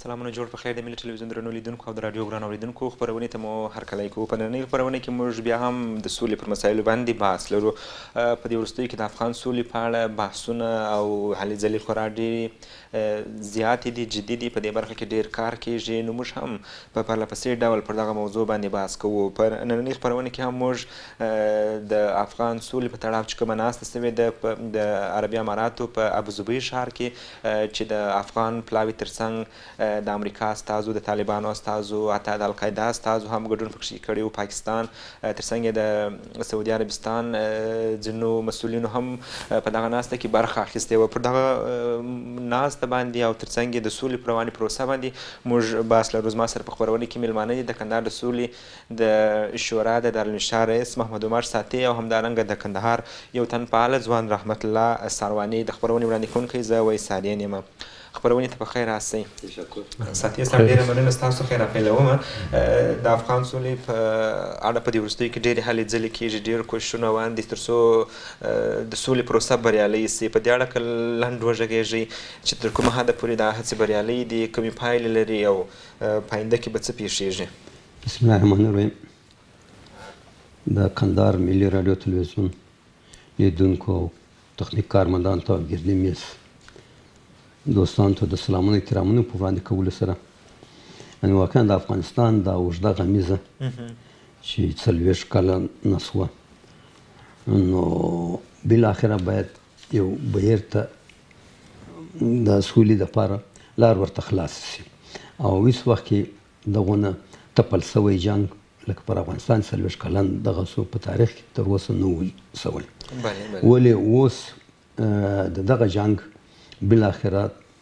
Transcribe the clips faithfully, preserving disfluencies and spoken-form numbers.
سلامونه جوړ په خیر د ملي ټلویزیون درنو لیدونکو او د راډیو ګرانو اورېدونکو خپرونې ته مو هرکلی کوو. په نننۍ خپرونه کې موږ بیا هم د سولې پر مسایلو باندې بحث لرو. په دې وروستیو کې د افغان سولې په اړه بحثونه او هلې ځلې خورا ډېرې زیاتې دي، جدي دي. په دې برخه کې ډېر کار کېږي، نو موږ هم په پرله پسې ډول پر دغه موضوع باندې بحث کوو. په نننۍ خپرونه کې هم موږ د افغان سولې په تړاو چې کومه ناسته سوې ده د عربي اماراتو په ابوظبي ښار کې، چې د افغان پلاوي ترڅنګ د امریکا استازو، د طالبانو استازو، حتی د القاعده استازو هم ګډون پکښې کړی و. پاکستان ترڅنګ یې د سعودي عربستان ځینو مسؤلینو هم په دغه ناسته کې برخه اخیستې وه. پر دغه ناسته باندې او ترڅنګ یې د سولې پر روانې پروسه باندې موږ بحث لرو. زما سره په خپرونه کې میلمانه دي د کندهار د سولې د شورا د دارالانشا رئیس محمد عمر ساتي، او همدارنګه د کندهار یو تن فعال ځوان رحمت الله سارواني. د خپرونې وړاندې کوونکی زه ویسالین یم. خپرونې ته په خیر راسئ. ساتي صاحب ډېره مننه ستاسو. خیر راپیلومه. د افغان سولې په اړه په دې وروستیو کې ډېرې هلې ځلې کېږي، ډېر کوششونه روان دي تر څو د سولې پروسه بریالۍ سي. په دې اړه که لنډ وغږېږئ چې تر کومه حده پورې دا هڅې بریالۍ دي، کومې پایلې لري او په آینده کې به څه پیښیږي؟ بسم الله الرحمن الرحیم. د کندهار ملي راډیو تلویزیون لیدونکو او تخنیک کارمندانو ته ګردي میز دوستانو ته د سلامونو احترامونو په وړاندې کولو سره، یعنې واقعا د افغانستان دا اوږده غمیزه چې څلوېښت کاله نه سوه، نو بالاخره باید یو بهیر ته د سولې دپاره لار ورته خلاص شي. او هېڅ وخت کې دغونه تپل سوی جنګ لکه پر افغانستان څلوېښت کلن دغه څو په تاریخ کې تر اوسه نه و سوی. ولې اوس د دغه جنګ بالاخره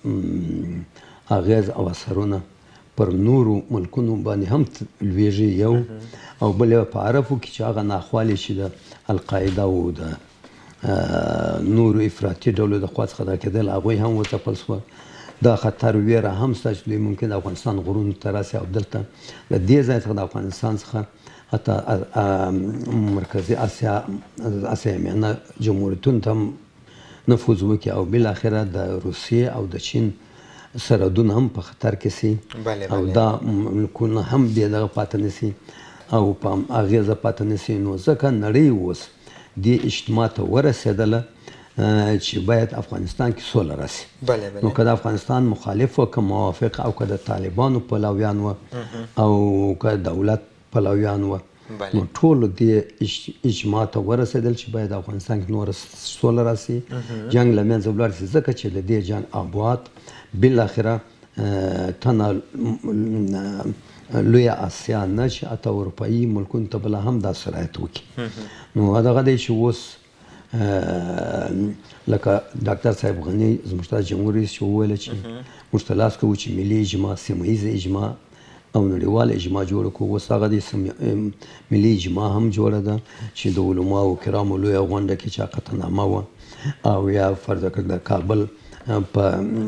اغیز او اثرونه پر نورو ملکونو باندې هم لویږي، یو او بل په عربو کې چې هغه ناخوالې چې د القاعده او د نورو افراطي ډلو د خوا څخه دا کېدل هغوی هم وځپل سوه. دا خطر ویره هم شته چې دوی ممکن د افغانستان غرونو ته راسي او دلته د دې ځای څخه د افغانستان څخه حتی مرکزي اسیا اسیا میانه جمهوریتونو ته هم نفوذ وکړي، او بالاخره د روسیې او د چین سرحدونه هم په خطر کې سي، او دا ملکونه هم بې دغه پاتې نه سي او په اغېزه پاتې نه سي. نو ځکه نړۍ اوس دې اجتماع ته ورسېدله چې باید افغانستان کې سوله راسي. نو که د افغانستان مخالف و که موافق، او که د طالبانو پلویان و او که دولت پلویان و، نو ټولو دې اجماع ته ورسېدل چې باید افغانستان کې نوره سوله راسي، جنګ له منځه ولاړ سي. ځکه چې د دې جنګ ابعاد بالاخره تنه لویه اسیا نه چې حتی اروپایي ملکونو ته بله هم دا سرایت وکړي. نو دغه دی چې اوس لکه ډاکټر صاحب غني زموږ ته جمهور رئیس چې وویله چې موږ ته لاس کوو چې ملي اجماع، سیمه ییزه اجماع او نړیواله اجماع جوړه کړو. اوس هغه د ملي اجماع هم جوړه ده چې د علماو کرامو لویه غونډه کې چې عقدنامه وه، او یا فرض کړه د کابل په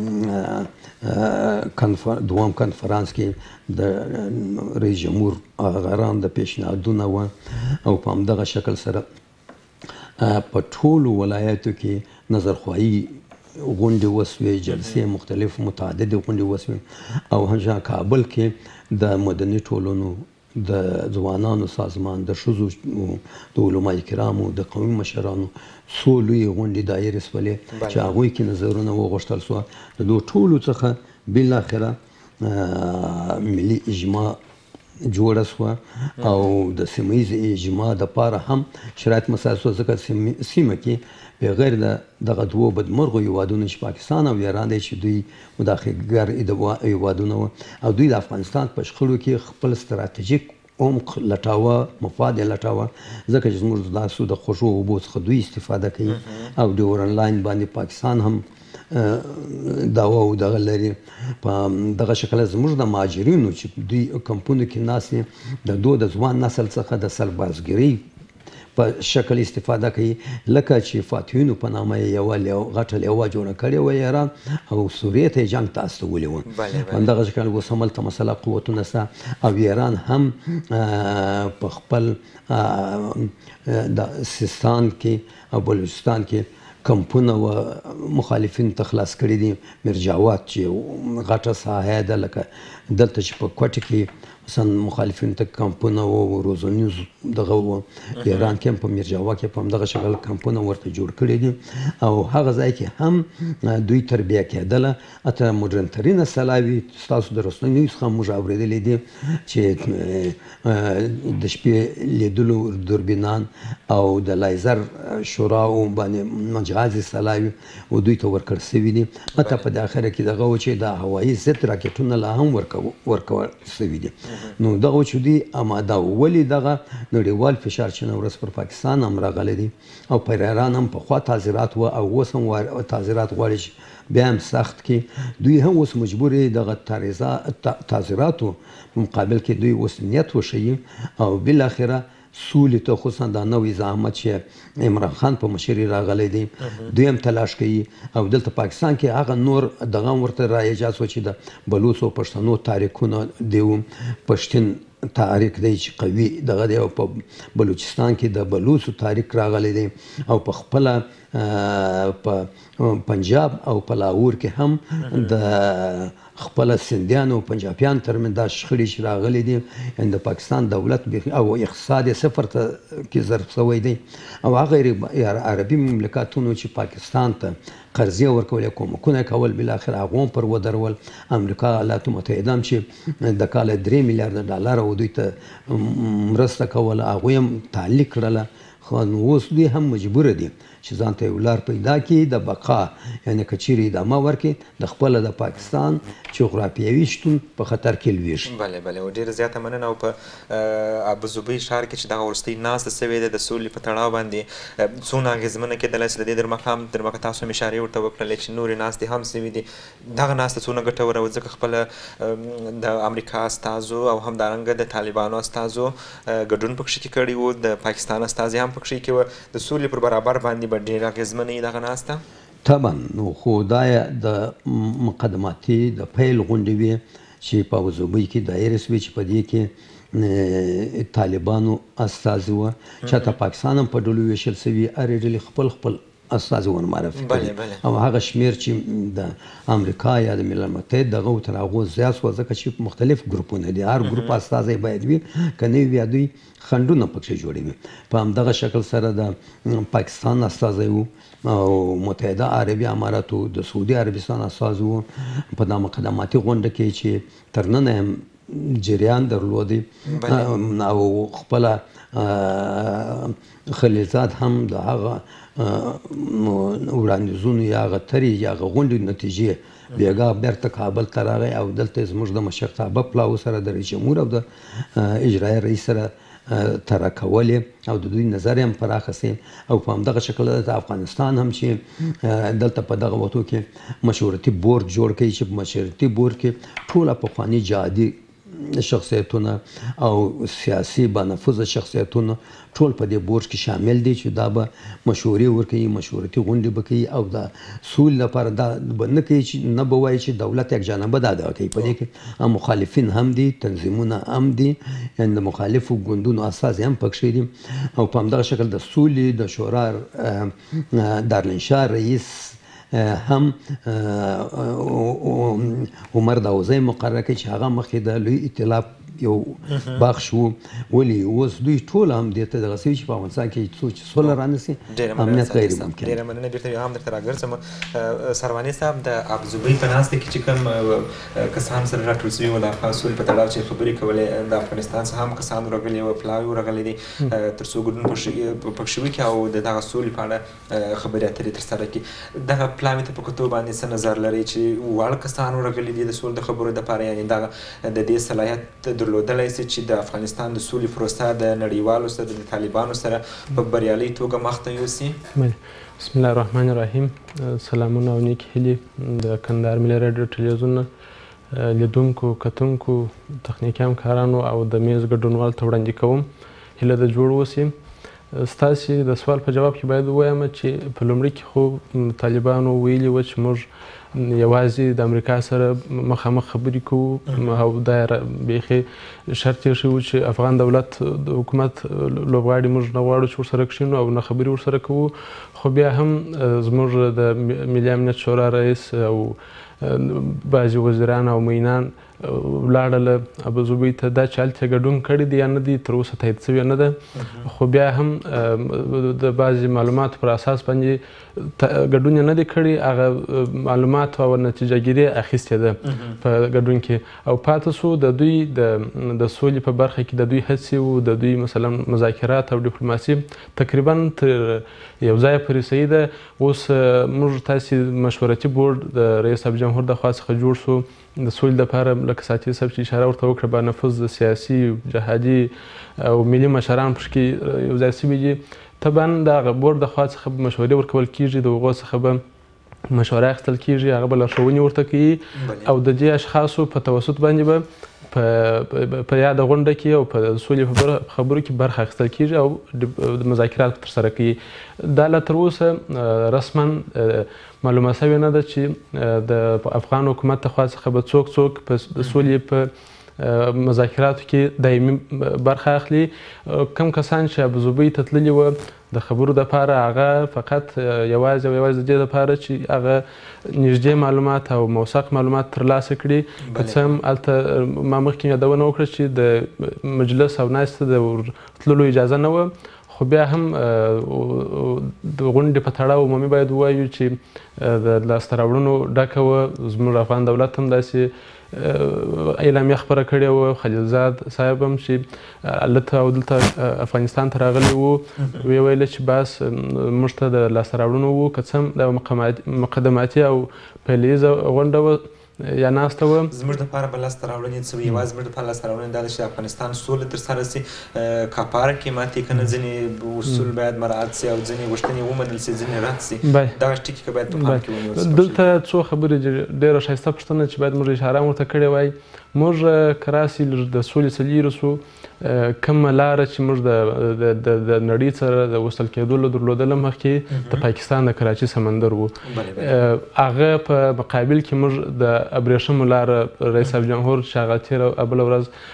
دوام کنفرانس کې د رئیس جمهور غران د پیشنهادونه وه، او په همدغه شکل سره په ټولو ولایاتو کې نظرخواهي غونډې وسوې، جلسې مختلف متعددې غونډې وسوې، او همشان کابل کې د مدني ټولنو، د ځوانانو سازمان، د ښځو، د علماء کرامو، د قومي مشرانو څو لویې غونډې دایرې سولې چې هغوی کې نظرونه وغوښتل سوه. د دو ټولو څخه بالاخره ملي اجماع جوړه سوه، او د سیمه ییزې اجماع دپاره هم شرایط مساعد سوه. ځکه سیمه کې بغیر د دغه دوو بدمرغو هیوادونو چې پاکستان او ایران دی چې دوی مداخلګر هیوادونه وه، او دوی د افغانستان په شخړو کې خپل ستراتیژیک عمق لټاوه، مفاد یې لټاوه. ځکه چې زموږ داسو د خوږو اوبو څخه دوی استفاده کوي، او ډیورن لاین باندې پاکستان هم دعوا او دغه لري. په دغه شکل زموږ د مهاجرینو چې دوی کمپونو کې ناست د دو د ځوان نسل څخه د سربازګرۍ په شکل استفاده کوي، لکه چې فاتحینو په نامه یې یوه غټه لیوه جوړه کړې وه ایران، او سوریې ته یې جنګ ته استولې وه. په همدغه شکل اوس هملته مسلح قوتونه شته، او ایران هم په خپل د سیستان کې او بلوچستان کې کمپونه و مخالفینو ته خلاص کړي دي. میرجاوات چې غټه ساحه ده، لکه دلته چې په کوټه کې مثلا مخالفینو ته کمپونه و، روزنیز دغه و، ایران کې هم په میرجاوا کې په همدغه شکل کمپونه ورته جوړ کړي دي او هغه ځای کې هم دوی تربیه کېدله. حتی مډرن ترینه سلاوي ستاسو د رسنیو څخه موږ اورېدلی دي چې د شپې لیدلو دوربینان او د لایزر شوراو باندې مجهز سلاوي و دوی ته ورکړل سوي دي. حتی په اخره کې دغه و چې د هوایي ضد راکټونه لا هم ورکول سوي دي. نو دغه چې دوی اماده و، ولې دغه نړیوال فشار چې نن ورځ پر پاکستان هم راغلی دی او پر ایران هم پخوا تعذیرات و او اوس هم تعذیرات غواړي چې بیا هم سخت کړي. دوی هم اوس مجبور دي دغه تعذیراتو مقابل کې دوی اوس نیت وښیي او بالاخره سولې ته، خصوصا دا نوی زعامت چې عمران خان په مشرۍ راغلی دی، دوی هم تلاش کوي او دلته پاکستان کې هغه نور دغه هم ورته رایجاز و چې د بلوڅو او پښتنو تاریخونه دی، پښتون تاریخ دی چې قوي دغه دی او په بلوچستان کې د بلوڅو تاریخ راغلی دی او په خپله په پنجاب او په لاهور کې هم د خپل سندیانو او پنجابیان ترمنځ دا شخړې چې راغلي دي، یعنې د پاکستان دولت او اقتصاد یې صفر ته کې ضرب شوی دی او هغه عربي مملکتونو چې پاکستان ته قرضې ورکول، کومکونه کول، بالاخره هغه هم پر ودرول. امریکا ایالاتو متحده هم چې د کاله درې میلیارده ډالر او دوی ته مرسته کوله، هغوی هم تعلیق کړله. خو اوس دوی هم مجبوره دي چې ځان ته یو لار پیدا کړي د بقا، یعنې که چیرې ادامه ورکړي د خپله د پاکستان جغرافیوي شتون په خطر کې لویږي. بله بله او ډېره زیاته مننه. او په ابوظبي ښار کې چې دغه وروستۍ ناسته سوې ده د سولې په تړاو باندې څومره اغېزمنه کېدلی شي؟ د دې در مقام در مقام تاسو هم اشارې ورته وکړلې چې نورې ناستې هم سوي دي. دغه ناسته څومره ګټوره وه؟ ځکه خپله د امریکا استازو او همدارنګه د طالبانو استازو ګډون پکښې کې کړی و، د پاکستان استازي هم پکښې کې وه. د سولې پر برابر باندې به ډېره اغېزمنه وي دغه ناسته؟ طبعا. نو خو دا د مقدماتي د پیل غونډې وې چې په ابوظبي کې دایر شوې چې په دې کې طالبانو استازي وه چې حتی پاکستان هم په ډلو ویشل شوي، هرې ډلې خپل خپل استازي ور معرفي کړي او هغه شمېر چې د امریکا یا د ملل متحد دغه تر هغو زیات شوه، ځکه چې مختلف ګروپونه دي، هر ګروپ استازی باید وي، که نه وي دوی خنډونه پکښې جوړوي. په همدغه شکل سره د پاکستان استازی و او متحده عربي اماراتو د سعودي عربستان استازي و په دا مقدماتي غونډه کې چې تر ننه هم جریان درلودی او خپله خلیلزاد هم د هغه وړاندیزونو یا هغه ترې یا هغه غونډې نتیجې بیګا بیرته کابل ته راغی او دلته زموږ د مشرتابه پلاو سره د رئیس جمهور او د اجرایي رئیس سره تره کولې او د دوی نظر هم پراخه سي او په همدغه شکل د افغانستان هم چې دلته په دغه وختو کې مشورتي بورډ جوړ کړي چې په مشورتي بورډ کې ټوله پخواني جهادي شخصیتونه او سیاسي بانفوذه شخصیتونه ټول په دې بورډ کې شامل دي چې دا به مشورې ورکوي، مشورتي غونډې به کوي او د سولې لپاره دا به نه کوي چې نه به وایي چې دولت یک جانبه دا دغه کوي. په دې کې مخالفین هم دي، تنظیمونه هم دي، یعنې د مخالفو ګوندونو استازي هم پکښې دي او په همدغه شکل د سولې د شورا دارالانشا رئیس هم عمر داوزی مقرره کړي چې هغه مخکې د لوی ائتلاف یو بخش و. ولې اوس دوی ټول هم دې ته دغه شوي چې په افغانستان کې څو چې سوله رانسي امنیت غیر ممکن. ډېره مننه. بېرته بیا هم درته راګرځم. سرواني صاحب، د ابوظبي په ناسته کې چې کوم کسان سره راټول شوي وو د افغان سولې په تړاو چې خبرې کولې، د افغانستان څخه هم کسان راغلي وو، پلاوي ورغلي دي تر څو ګډون پکښې وکړي او د دغه سولې په اړه خبرې اترې ترسره کړي. دغه پلاوي ته په کتو باندې څه نظر لرئ چې واړه کسان ورغلي دي د سولې د خبرو دپاره، یعنې دغه د دې صلاحیت درلودلی شي چې د افغانستان د سولې پروسه د نړیوالو سره د طالبانو سره په بریالۍ توګه مخته یوسي؟ بسم الله الرحمن الرحیم. سلامونه او نیکې هیلې د کندهار ملي راډیو ټلویزیون لیدونکو، کتونکو، تخنیکي همکارانو او د میز ګډونوالو ته وړاندې کوم. هیله ده جوړ اوسي. ستاسې د سوال په جواب کې باید ووایم چې په لومړي کې خو طالبانو ویلي وه چې موږ یوازې د امریکا سره مخامخ خبرې کوو او دا بیخي شرط یې شوی و چې افغان دولت د حکومت لوبغاړي موږ نه غواړو چې ورسره کښېنو او نه خبرې ورسره کوو. خو بیا هم زموږ د ملي امنیت شورا رئیس او بعضې وزیران او معینان ولاړله ابوظبي ته دا چې هلته ګډون کړی دی یا نه دی تر اوسه تایید شوې نه ده، خو بیا هم د بعضې معلوماتو پر اساس باندې ګډون یې نه دی کړی، هغه معلومات او نتیجه ګیري اخیستې ده په ګډون کې او پاته سو د دوی د سولې په برخه کې د دوی هڅې وو، د دوی مثلا مذاکرات او ډیپلوماسي تقریبا تر یو ځایه پورې صحیح ده. اوس موږ تاسې مشورتي بورډ د رئیس جمهور د خوا څخه جوړ سو د سولې لپاره، لکه ساتي صاحب چې اشاره ورته وکړه، با نفوذ د سیاسي جهادي او ملي مشران پکې یو ځای شوي دي. طبعا د هغه بورډ د خوا څخه به مشورې ورکول کېږي، د هغو څخه به مشوره اخیستل کېږي، هغه به لارښوونې ورته کوي او د دې اشخاصو په توسط باندې به په یاده غونډه کې او په سولې په خبرو کې برخه اخیستل کېږي او د مذاکرات ترسره کوي. دا لا تر اوسه رسما معلومه شوې نه ده چې د افغان حکومت د خوا څخه به څوک څوک په د سولې په مذاکراتو کې دایمي برخه اخلي. کم کسان چې ابوظبي ته تللي وه د خبرو دپاره، هغه فقط یوازې او یوازې د دې دپاره چې هغه نږدې معلومات او موثق معلومات ترلاسه کړي. که څه هم هلته ما مخکې یادونه وکړه چې د مجلس او ناستې د تللو اجازه نه وه، خو بیا هم د غونډې په تړاو عمومي باید ووایو چې د لاسته راوړنو ډکه وه. زموږ افغان دولت هم داسې اعلامیه خپره کړې وه، خلیلزاد صاحب هم چې هلته او دلته افغانستان ته راغلی وو ویې ویله چې بس موږ ته د لاسته راوړنو وو، که څه هم د مقدماتي او پیلیزه غونډه وه یا ناسته وه. زموږ دپاره به لاسته راوړنې څه وي؟ یوازې زموږ دپاره لاسته راوړنې دا ده چې د افغانستان سوله ترسره سي، کاپاره کې ماتې که نه ځینې اصول باید مراعات سي او ځینې غوښتنې ومنل سي، ځینې رد سي. دغه ټکي که باید په پام کې ونیول سي. دلته څو خبرې ډېره ښایسته پوښتنه چې باید موږ اشاره ورته کړې وای. موږ که راسي د سولې څه لیرې سو، کومه لاره چې موږ د نړۍ سره د وصل کېدو له درلودله مخکې د پاکستان د کراچي سمندر و، هغه په مقابل کې موږ د ابریشمو لاره رئیس جمهور چې هغه تېره بله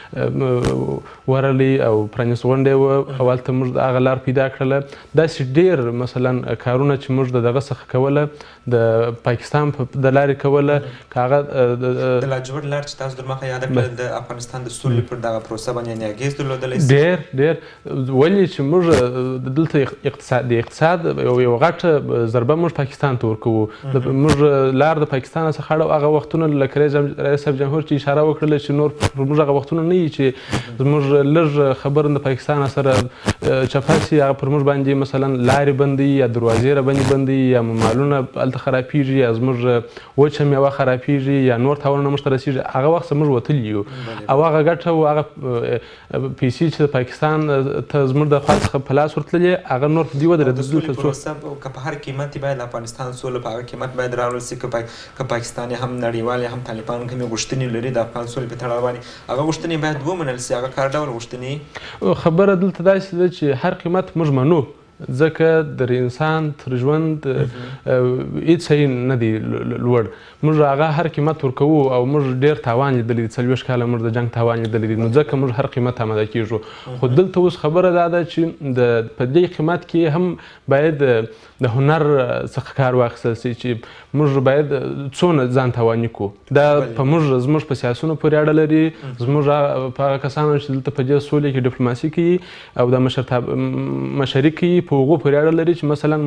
ورځ ورغلی او پرانیست غونډه وه او هلته موږ د هغه لار پیدا کړله. داسې ډېر مثلا کارونه چې موږ د دغه څخه کوله د پاکستان د لارې کوله، که هغه د لاجورد لار چې تاسو در مخه یاده کړل د افغانستان د سولې پر دغه پروسه باندې یعنې اغېز درلودلی سي؟ ډېر ډېر، ولې چې موږ دلته د اقتصاد یو غټه ضربه موږ پاکستان ته ورکوو. موږ لار د پاکستان څخه اړو هغه وختونه لکه رئیس جمهور چې اشاره وکړله چې نور پر موږ هغه وختونه نه وي چې زموږ لږ خبر د پاکستان سره چپه سي، هغه پر موږ باندې مثلا لارې بندوي یا دروازې راباندې بندوي یا مالونه هلته خرابېږي یا زموږ وچه میوه خرابېږي یا نور تاوانونه موږ ته رسېږي. هغه وخت موږ وتلي یو او هغه ګټه و هغه پیسې چې د پاکستان ته زموږ د خوا څخه په لاس ورتللې هغه نور په دې ودرېده. د سولې پروسه که په هر قیمت باید د افغانستان سوله په هغه قیمت باید راوړل سي، که پاکستان هم نړیوال هم طالبان کومې غوښتنې لري د افغان سولې په تړاو باندې، هغه غوښتنې باید ومنل سي. هغه کار ډول غوښتنې خبره دلته داسې ده چې هر قیمت موږ منو، ځکه د انسان تر ژوند هېڅ شی نه دی لوړ. موږ هغه هر قیمت ورکوو او موږ ډېر تاوان لیدلی دی، څلوېښت کاله موږ د جنګ تاوان لیدلی دی، نو ځکه موږ هر قیمت آماده کېږو. خو دلته اوس خبره دا ده چې د په دې قیمت کې هم باید د هنر څخه کار واخیستل سي چې موږ باید څونه ځان تاواني کړو. دا په موږ زموږ په سیاسونو پورې اړه لري، زموږ په هغه کسانو چې دلته په دې سولې کې ډیپلوماسي کوي او د مشري کوي په هغو پورې اړه لري چې مثلا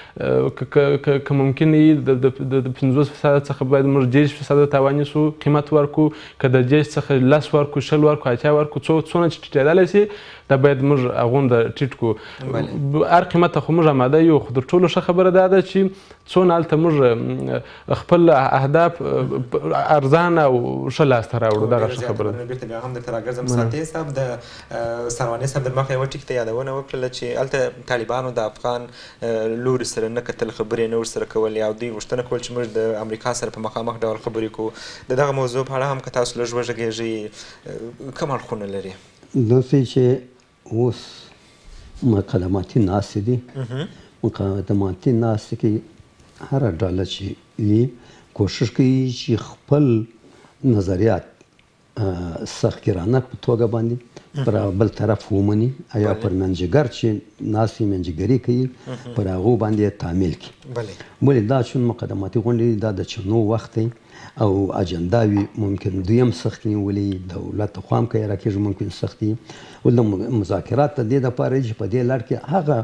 موږ که ممکن وي د پنځوس فیصده څخه باید موږ دېرش فیصده تاواني سو قیمت ورکړو، که د دېرش څخه لس ورکړو، شل ورکړو، اتیا ورکړو، څونه چې ټیټېدلی سي دا باید موږ هغومره ټیټ کړو. هر قیمت ته خو موږ آماده یو، خو تر ټولو ښه خبره دا ده چې څونه هلته موږ خپل اهداف ارزانه او ښه لاسته راوړو. دغه ښه خبره ده. بېرته بیا هم درته راګرځم. ساتي صاحب د سرواني صاحب در مخه یوه ټکي ته یادونه وکړله چې هلته طالبانو د افغان لوري سره نه کتل، خبرې نه ورسره کول او دوی غوښتنه کول چې موږ د امریکا سره په مخامخ ډول خبرې کوو. د دغه موضوع په اړه هم که تاسو لږ وږغېږئ کوم اړخونه لري؟ داسې چې اوس مقدماتي ناستې دي. مقدماتي ناستې کې هره ډله چې وي کوشش کوي چې خپل نظریات سختګیرانه په توګه باندې پر بل طرف ومني یا پر منځګر چې ناستې منځګري کوي پر هغو باندې تعمیل کړي. ولې دا چون مقدماتي غونډې دا د چنو وخت دی او اجنډاوي ممکن دویم سختي ولې دولت خو هم کوي راکېږي ممکن سختي ول مذاکرات د دې دپاره چې په دې لړ کې هغه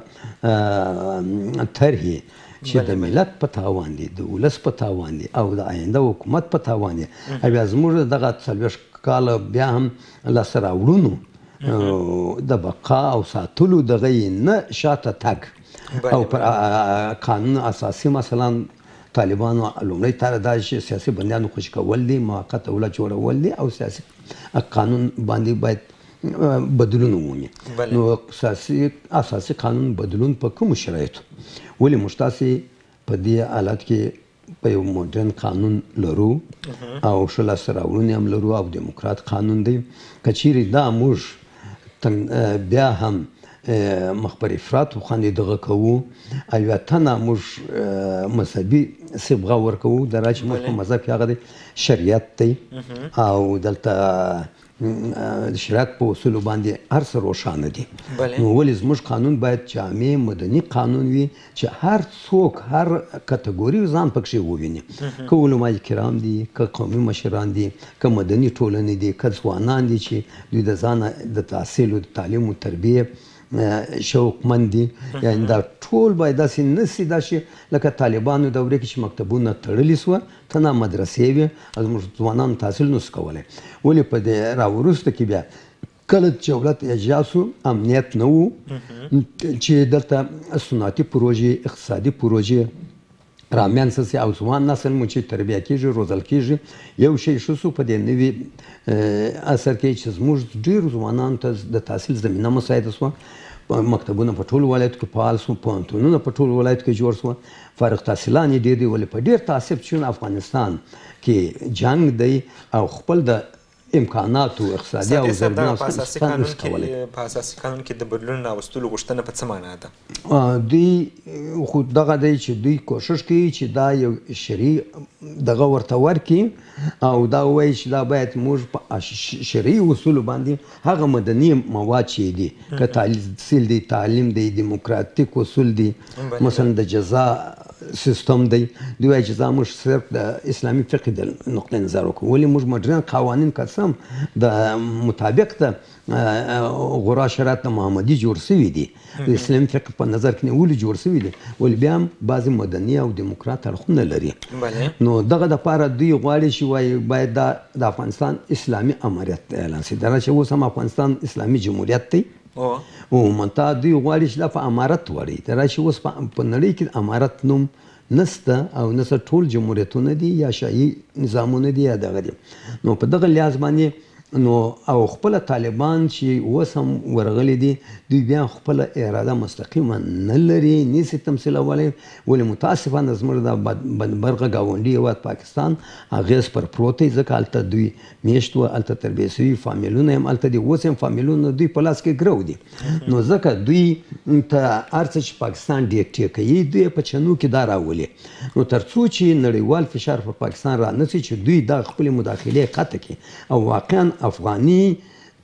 طرحې چې د ملت په تاوان دي، د ولس په تاوان دي او د آینده حکومت په تاوان دي، بیا زموږ دغه څلوېښت کاله بیا هم لاسته راوړنو د بقا او ساتلو دغه یې نه شاته تګ او پر قانون اساسي مثلا طالبانو لومړی تاره دا چې سیاسي بندیانو خوشي کول دي، موقت دولت جوړول دي او سیاسي قانون باندې باید بدلون ومومي. نو اساسي قانون بدلون په کومو شرایطو؟ ولې موږ تاسې په دې حالت کې په یو موډرن قانون لرو او ښه لاسته راوړنې هم لرو او دیموکرات قانون دی. که چیرې دا موږ بیا هم مخ پر افراط وخاندې دغه کوو او یوه تنه موږ مذهبي صبغه ورکوو د را چې موږ په مذهب کې هغه دی شریعت دی او دلته د شریعت په اصولو باندې هر څه روښانه دي. نو ولې زموږ قانون باید جامع مدني قانون وي چې هر څوک هر کټګوري ځان پکښې وویني، که علمای کرام دي، که قومي مشران دي، که مدني ټولنې دي، که ځوانان دي چې دوی د ځانه د تحصیل او د تعلیم او تربیې شوقمند دي. یعنې دا ټول باید داسې نسي دا چې لکه طالبانو دورې کې چې مکتبونه تړلي سوه تنها مدرسې وې او زموږ ځوانانو تحصیل نسو کولی. ولې په دې راوروسته کې بیا کله چې دولت ایجاد سو امنیت نه و چې دلته صنعتي پروژې اقتصادي پروژې رامنځته سي او ځوان نسل مو چې تربیه کېږي روزل کېږي. یو شی ښه سو په دې نوي اثر کې چې زموږ ډېرو ځوانانو ته د تحصیل زمینه مساعده سوه، مکتبونه په ټولو ولایتو کې فعال سو، پوهنتونونه په ټولو ولایتو کې جوړ سوه، فارغ تحصیلان یې ډېر دي. ولې په ډېر تعصب چې افغانستان کې جنګ دی او خپل د امکاناتو اقتصادي او زرګونه په اساسي قانون کې په اساسي قانون کې د بدلون راوستلو غوښتنه په څه معنا ده؟ دوی خو دغه دی چې دوی کوشش کوي چې دا یو شرعي دغه ورته ورکړي او دا وایي چې دا باید موږ په شرعي اصولو باندې هغه مدني مواد چې دي که تحصیل دی، تعلیم دی، دیموکراتیک اصول دي، مثلا د جزا سیستم دی، دوی وایي چې دا موږ صرف د اسلامي فقه د نقطې نظر وکړو. ولې موږ مډرن قوانین که څه هم د مطابق د غورا شرایط د محمدي جوړ سوي دي، د اسلامي فقه په نظر کې نیولي جوړ سوي دي، ولې بیا هم بعضې مدني او دیموکرات اړخونه لري. نو دغه دپاره دوی غواړي چې وایي باید دا د افغانستان اسلامي امریت اعلان سي. دا چې اوس هم افغانستان اسلامي جمهوریت دی او منتها دوی غواړي چې دا په امارت وړي. دا چې اوس په نړۍ کې امارت نوم نسته او نسته، ټول جمهوریتونه دي یا شاهي نظامونه دي یا دغه دي. نو په دغه لحاظ باندې نو او خپل طالبان چې اوس هم ورغلي دي دوی بیا خپل اراده مستقیمه نه لري، نشي تمثیلولی. ولې متاسفانه زموږ د بدبرغه ګاونډي هېواد پاکستان اغېز پر پروت دی، ځکه هلته دوی میشت وه، هلته تربیه سوي فامیلونه هم هلته دي، اوس هم فامیلونه دوی په لاس کې ګرو دي. نو ځکه دوی ته هر څه چې پاکستان ډیکټې کوي دوی په چنو کې دا راولي. نو تر څو چې نړیوال فشار پر پاکستان را نسي چې دوی دا خپلې مداخلې قطع کړي او واقعا افغاني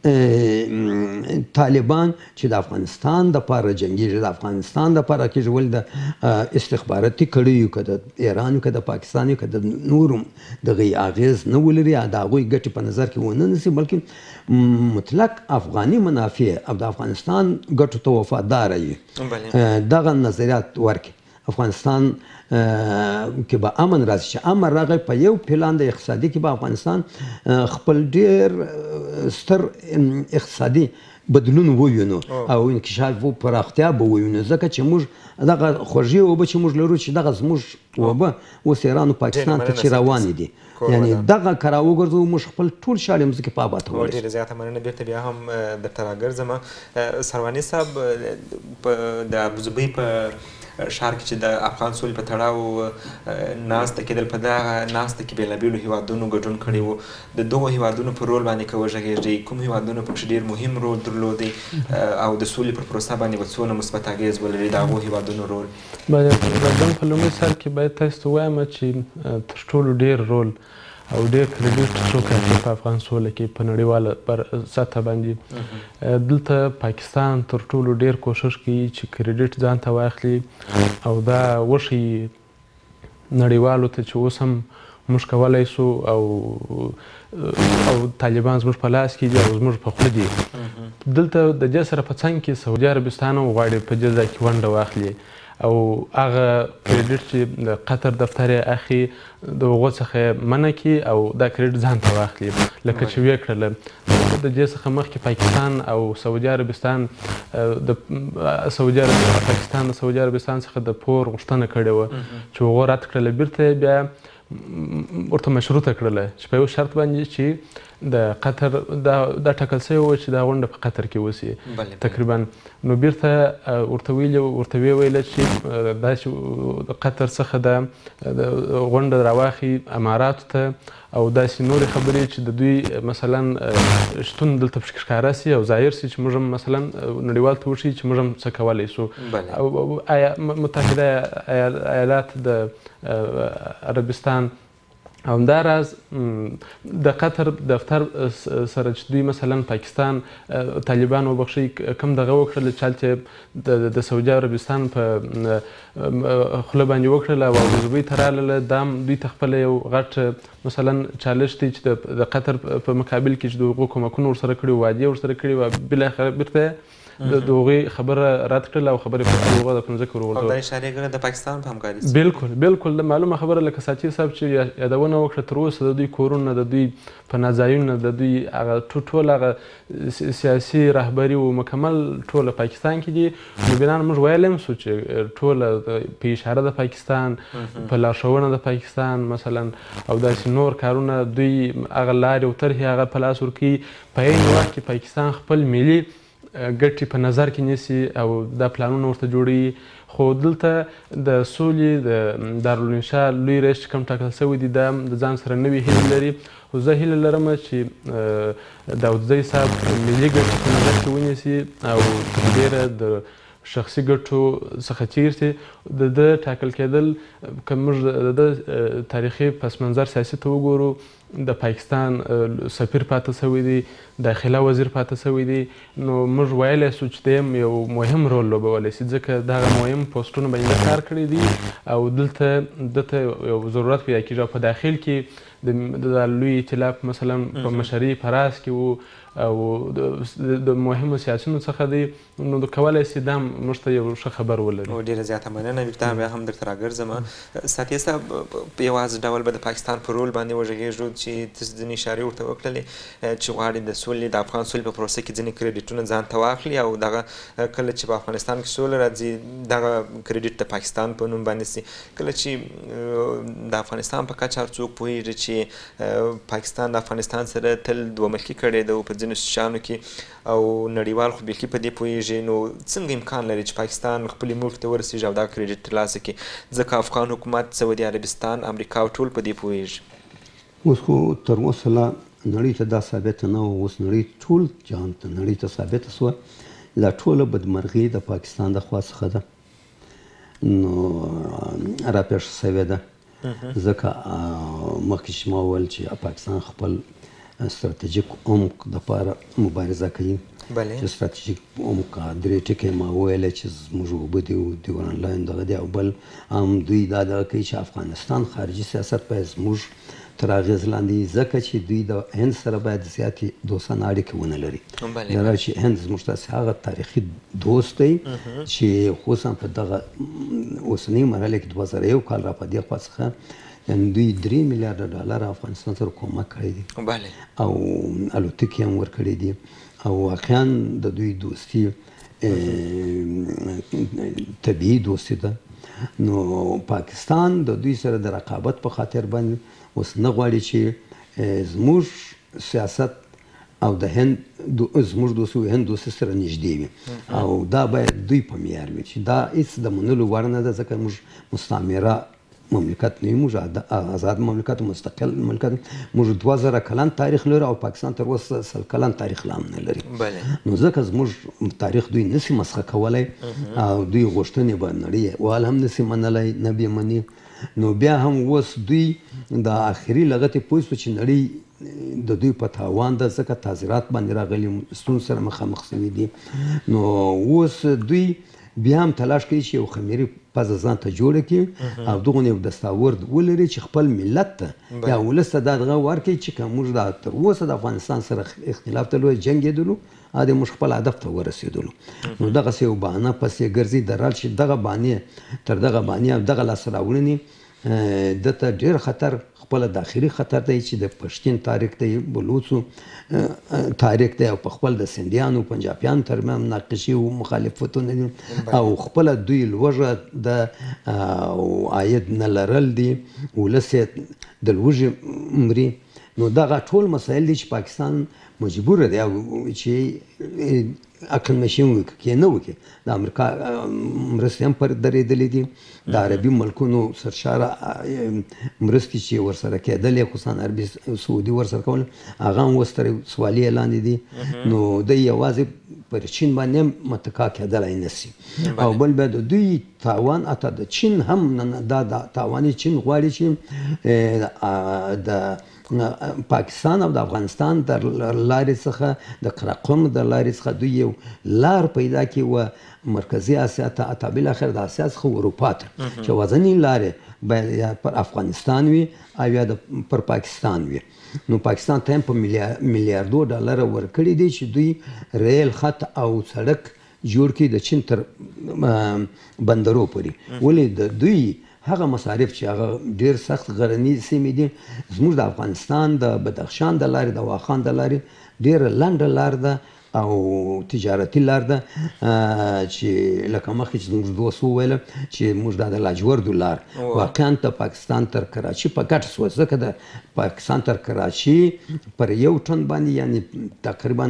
طالبان چې د افغانستان دپاره جنګېږي، د افغانستان دپاره کېږي، ولې د استخباراتي کړیو که د ایران که د پاکستان که د نورو دغه اغېز نه ولري، د هغوی ګټې په نظر کې ونه نیسي، بلکې مطلق افغاني منافع او د افغانستان ګټو ته وفاداره وي، دغه نظریات ورکړي. افغانستان کې به امن راځي. چې امن راغی په یو پلان د اقتصادي کې به افغانستان خپل ډېر ستر اقتصادي بدلون ووینو او انکشاف و پراختیا به ووینو، ځکه چې موږ دغه خوږې اوبه چې موږ لرو چې دغه زموږ اوبه اوس ایران او پاکستان ته چې روانې دي، یعنې دغه که راوګرځو موږ خپل ټول شاړې مځکې په آباد کولی شو. ډېره زیاته مننه. بېرته بیا هم درته راګرځم. سرواني صاحب، د ابوظبي په ښار کې چې د افغان سولې په تړاو ناسته کېدل، په دغه ناسته کې بېلابېلو هېوادونو ګډون کړی و. د دغو هېوادونو په رول باندې که وغږېږئ، کوم هېوادونو پکښې ډېر مهم رول درلودی او د سولې پر پروسه باندې به څونه مثبت اغېز ولري د هغو هېوادونو رول؟ باید په لومړي سر کې باید تاسو ته ووایم چې تر ټولو ډېر رول او ډېر کریډیټ څوک اخلي په افغان سوله کې په نړیواله سطحه باندې؟ دلته پاکستان تر ټولو ډېر کوشش کوي چې کریډیټ ځان ته واخلي او دا وښیي نړیوالو ته چې اوس هم موږ کولی سو او او طالبان زموږ په لاس کې دي او زموږ په خوله دي. دلته د دې سره په څنګ کې سعودي عربستان هم غواړي په دې ځای کې ونډه واخلي او هغه کریډیټ چې د قطر دفتر یې اخلي د هغو څخه یې منع کړي او دا کریډیټ ځان ته واخلي. لکه چې ویې کړله د دې څخه مخکې پاکستان او سعودي عربستان د سعودي عربستان پاکستان د سعودي عربستان څخه د پور غوښتنه کړې وه چې هغو رد کړله، بیرته یې بیا ورته مشروطه کړله چې په یو شرط باندې چې د قطر دا دا ټاکل شوی وه چې دا غونډه په قطر کې وسي تقریبا. نو بیرته ورته ویلې ورته ویې ویله چې دا چې د قطر څخه د غونډه راواخلي اماراتو ته او داسې نورې خبرې چې د دوی مثلا شتون دلته پکې ښکاره سي او ظاهر سي چې موږ هم مثلا نړیوال ته وښیي چې موږ هم څه کولی سو. او آیا متحده ایالات د عربستان همداراز د قطر دفتر سره چې دوی مثلا پاکستان طالبان وبخښئ کوم دغه وکړله چې هلته د سعودي عربستان په خوله باندې وکړله او دوبۍ ته راغلله، دا هم دوی ته خپله یو غټ مثلا چالش دی چې د قطر په مقابل کې چې د هغو کومکونه ورسره کړي وو، وعدې ورسره کړي وه، بالاخره بیرته د هغوی خبره رد کړله او خبرې په هغه د پنځه کړو ورته. او دا اشارې کړه د پاکستان په همکاري سره. بالکل بالکل د معلومه خبره لکه ساتیر صاحب چې یادونه وکړه، تر اوسه د دوی کورونه، د دوی پناهځایونه، د دوی هغه ټول هغه سیاسي رهبري و مکمل ټوله پاکستان کې دي. نو بنا موږ ویلی هم سو چې ټوله په اشاره د پاکستان، په لارښوونه د پاکستان مثلا او داسې نور کارونه دوی هغه لارې او طرحې هغه په لاس ورکوي. په عین وخت کې پاکستان خپل ملي ګټې په نظر کې نیسي او دا پلانونه ورته جوړوي. خو دلته د سولې د دارالانشا لوی رئیس چې کوم ټاکل شوی دی دا د ځان سره نوې هیلې لري. خو زه هیله لرم چې داودزی صاحب ملي ګټې په نظر کې ونیسي او ډېره د شخصي ګټو څخه تیر سي. د ده ټاکل کېدل که موږ د ده تاریخي پس منظر سیاسي ته وګورو، د پاکستان سفیر پاته شوی دی، داخله وزیر پاته شوی دی، نو موږ ویلی سو چې دی یو مهم رول لوبولی سي ځکه دغه مهم پوسټونه باندې کار کړی دي او دلته دته یو ضرورت پیدا کېږي. او په داخل کې د لوی ائتلاف مثلا په مشري په راس کې وو او د مهمو سیاسیونو څخه دی، نو کولی سي دا موږ ته یو ښه خبر ولري. ډېره زیاته مننه ویکتور، بیا هم درته راګرځم. ساتیر صاحب په یوازې ډول به د پاکستان په رول باندې وغږېږو چې تاسو ځینې اشارې ورته وکړلې چې غواړي د سولې د افغان سولې په پروسه کې ځینې کریډیټونه ځان ته واخلي او دغه کله چې په افغانستان کې سوله راځي دغه کریډیټ د پاکستان په نوم باندې سي. کله چې د افغانستان په کچه هر څوک پوهېږي چې پاکستان د افغانستان سره تل دومخي کړی ده په ځینو شیانو کې او نړیوال خو بیخي په دې پوهېږي، نو څنګه امکان لري چې پاکستان خپلې موخې ته ورسېږي او دا کریډیټ ترلاسه کړي ځکه افغان حکومت، سعودي عربستان، امریکا ټول په دې پوهېږي. اوس خو تر اوسه لا نړۍ ته دا ثابته نه وه، اوس نړۍ ټول جهان ته نړۍ ته ثابته سوه لا ټوله بدمرغي د پاکستان د خوا څخه ده. نو راپېښه سوې ده ځکه مخکې چې ما وویل چې پاکستان خپل ستراتیژیک عمق دپاره مبارزه کوي چې ستراتیژیک عمق درې ټکي ما ویلی چې زموږ اوبه دي او ډیورنډ لاین دغه دی او بل هم دوی دا دغه کوي چې افغانستان خارجي سیاست باید زموږ تر اغېز لاندې ځکه چې دوی د هند سره باید زیاتې دوستانه اړیکې ونه لري. لره چې هند زموږ داسې هغه تاریخي دوست دی چې خصوصا په دغه اوسنۍ مرحله کې دوه زره یو کال را په دې خوا څخه یعنې دوی درې میلیارډه ډالر افغانستان سره کومک کړی دی او الوتکې هم ورکړي دي او واقعا د دوی دوستي طبیعي دوستي ده. نو پاکستان د دوی سره د رقابت په خاطر باندې اوس نه غواړي چې زموږ سیاست او د هند زموږ دوست هند دوست سره نږدې وي او دا باید دوی په معیار وي چې دا هېڅ د منلو وړ نه ده ځکه موږ مستعمره مملکت نه یو، موږ آزاد مملکت مستقل مملکت، موږ دوه زره کلن تاریخ لرو او پاکستان تر اوسه سل کلن تاریخ لا هم نه لري. نو ځکه زموږ تاریخ دوی نسي مسخه کولی او دوی غوښتنې به نړۍ وال هم نسي منلی نه به مني. نو بیا هم اوس دوی د آخري لغتې پوه شو چې نړۍ د دوی په تاوان ده ځکه تعذیرات باندې راغلي ستونزو سره مخامخ شوي دي. نو اوس دوی بیا هم تلاش کوي چې یو خمیري پزه ځان ته جوړه کړي او دغه یو دستاورد ولري چې خپل ملت ته یا ولس ته دا دغه ورکړي چې که موږ دا تر اوسه د افغانستان سره اختلاف درلود جنګېدلو ا دې موږ خپل هدف ته ورسېدلو. نو دغسې یو بهانه پسې ګرځي درال چې دغه بهانې تر دغه بهانې او دغه لاسته راوړنې ده ته ډېر خطر خپله داخلي خطر دی چې د پښتین تاریخ دی، بلوڅو تاریخ دی او په خپل د سندیانو پنجابیانو ترمنځ مناقشې او مخالفتونه دي او خپله دوی لوږه د عاید نه لرل دي، ولس یې د لوږې مري. نو دغه ټول مسایل دي چې پاکستان مجبوره دی چې عقل مشین وکړي که نه وکړي. د امریکا مرستې هم پر درېدلې دي، د عربي ملکونو سرشاره مرستې چې ورسره کېدلې خصوصا عربي سعودي ورسره کول هغه هم اوس تر سوالي لاندې دي. نو دی یوازې پر چین باندې هم متکا کېدلی نشي. او بل بیا د دوی تاوان حتی د چین هم دا تاوان چین غواړي چې د پاکستان او د افغانستان د لارې څخه د قراقم د لارې څخه دوی یو لار پیدا کړي و مرکزي اسیا ته حتی بالاخره د اسیا څخه اروپا ته چې وزني لارې باید یا پر افغانستان وي او یا پر پاکستان وي. نو پاکستان ته هم په میلیاردو ډالره ورکړي دي چې دوی ریل خط او سړک جوړ کړي د چین تر بندرو پورې. ولې د دوی هغه مصارف چې هغه ډېر سخت غرني سیمې دي، زموږ د افغانستان د بدخشان د لارې د واخان د لارې ډېره لنډه لار ده او تجارتي لار ده چې لکه مخکې چې زموږ دوست وویله چې موږ دا د لاجوردو لار واقعا د پاکستان تر کراچي په ګټه شوه ځکه د پاکستان تر کراچي پر یو ټن باندې یعنې تقریبا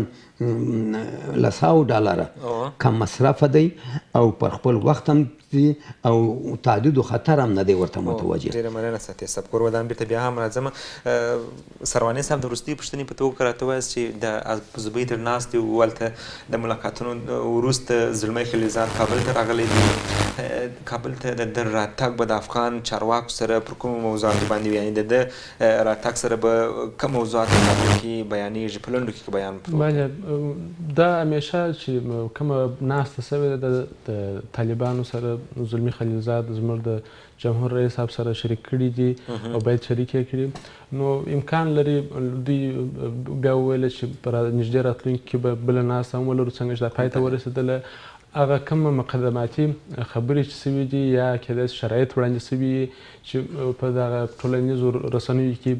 لساو ډالره کم مصرفه دی او پر خپل وخت هم دي او تعدد و خطر هم نه دی ورته متوجه. ډېره مننه ساتي صاحب. کور ودان بېرته بیا هم راځم. سرواني صاحب د وروستۍ پوښتنې په توګه راته ووایاست چې د زبۍ تر ناستې هلته د ملاقاتونو وروسته زلمی خلیلزاد کابل ته راغلی دی. کابل ته د ده راتګ به د افغان چارواکو سره پر کومو موضوعاتو باندې وي؟ یعنې د ده راتګ سره به کوم موضوعات په کابل کې بیانېږي په لنډو کې که بیان بله دا همیشه چې کومه ناسته سوې ده د طالبانو سره زلمی خلیلزاد زموږ د جمهور رئیس صاحب سره شریک کړي دي او باید شریک یې کړي. نو امکان لري دوی بیا وویله چې په نږدې راتلونکي کې به بله ناسته هم ولرو څنګه چې دا پای ته ورسېدله. هغه کومه مقدماتي خبرې چې سوي دي یا کېدای شي شرایط وړاندې سوي چې په دغه ټولنیزو رسنیو کې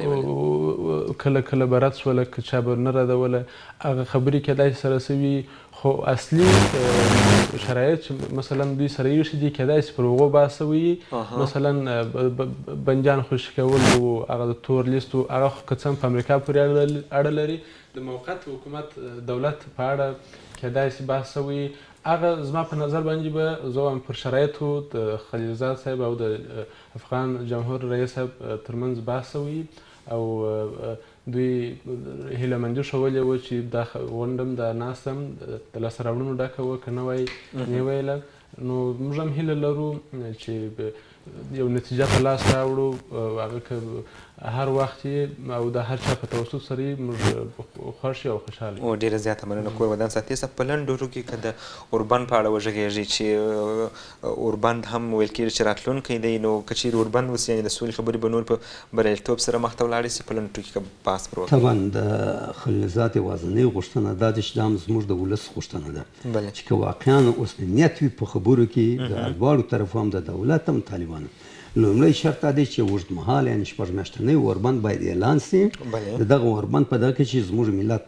کله کله به رد شوله که چا به نه ردوله هغه خبرې کېدای شي سره سوي، خو اصلي شرایط چې مثلا دوی سره ایښي دي کېدای شي پر هغو بحث سوی مثلا بنجان خوشي کول او هغه د تور لیست و هغه خو که څه هم په امریکا پورې اړه لري. د موقت حکومت دولت په اړه کېدای شي بحث سوی. هغه زما په نظر باندې به زه وایم پر شرایطو د خلیلزاد صاحب او د افغان جمهور رئیس صاحب ترمنځ بحث سوی او دوی هیله مندي ښولې وه چې دا غونډه هم دا ناسته هم د لاسته راوړنو ډکه وه که نه وای نه ویله. نو موږ هم هیله لرو چې یو نتیجه په لاس راوړو هغه که هر وخت او د هر چا په توسط سره موږ خوښ یو او خوشحاله یو. ډېره زیاته مننه کور ودان ساتي صاحب. په لنډو ټکو کې که د اوربند په اړه وږغېږي چې اوربند هم ویل کېږي چې راتلونکی دی، نو که چیرې اوربند اوس یعنې د سولې خبرې به نور په بریالیتوب سره مخته ولاړې شي، په لنډو ټکو کې که بحث پر وکړو. طبعا د خلیلزاد یوازینۍ غوښتنه دا ده چې دا هم زموږ د ولس غوښتنه ده چې که واقعا اوس نیت وي په خبرو کې د دواړو طرفو هم د دولت هم طالبانو لومړی شرط دا دی چې اوږدمهاله یعنې شپږ میاشتنی اوربند باید اعلان سي. د دغه اوربند په دغه کې چې زموږ ملت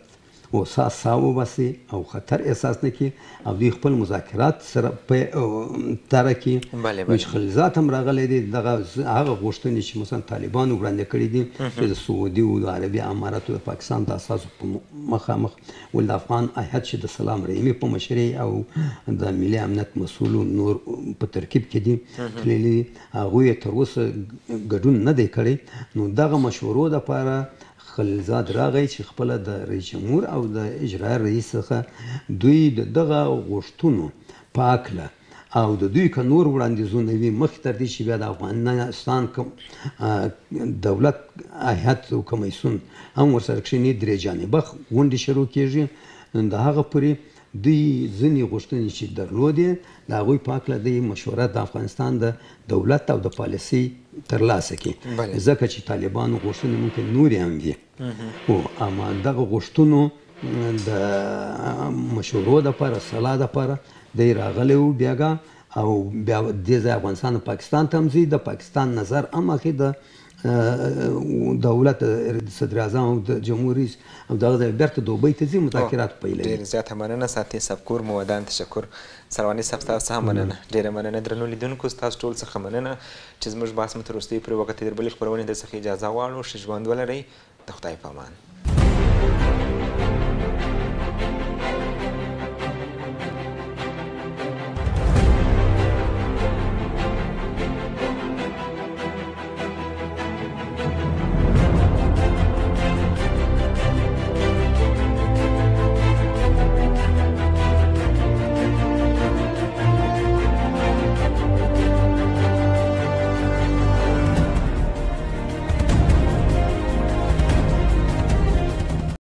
او سا سا وباسي او خطر احساس نه کړي او دوی خپل مذاکرات سره په طرح کړي چې خلیلزاد هم راغلی دی دغه هغه غوښتنې چې مثلا طالبانو وړاندې کړي دي چې د سعودي او د عربي اماراتو د پاکستان د اساسو په مخامخ ول د افغان هیات چې د سلام رحیمي په مشرۍ او د ملي امنیت مسؤلو نور په ترکیب کې دي تللي هغوی تر اوسه ګډون نه دی کړی نو دغه مشورو دپاره خلیلزاد راغی چې خپله د رئیس جمهور او د اجرایه رئیس څخه دوی د دغه غوښتنو په هکله او د دوی که نور وړاندیزونه وي مخکې تر دې چې بیا د افغانستان کوم دولت هیات او کمیسیون هم ورسره کښېني درې جانبه غونډې شروع کېږي د هغه پورې دوی ځینې غوښتنې چې درلودې د هغوی په هکله دوی مشوره د افغانستان د دولت او د پالیسۍ ترلاسه کړي ځکه چې طالبانو غوښتنې ممکن نورې هم وي خو اما دغه غوښتنو د مشورو دپاره صلاح دپاره دی راغلی و بیاګه او بیا دې ځای افغانستان د پاکستان ته هم ځي د پاکستان نظر هم اخی د دولت صدر اعظم او د جمهور رئیس او دغه ځای بیرته دوبۍ ته ځي مذاکرات پیلوي. ډېر زیاته مننه ساتي صفکور مودان تشکر سرواني صاحب ستاسو هم مننه ډېره مننه درنو لیدونکو ستاسو ټول څخه مننه چې زموږ بحث مو تر وروستیو پورې وکتئ. د بلې خپرونې در څخه اجازه غواړو ښه ژوند ولرئ د خدای په امان.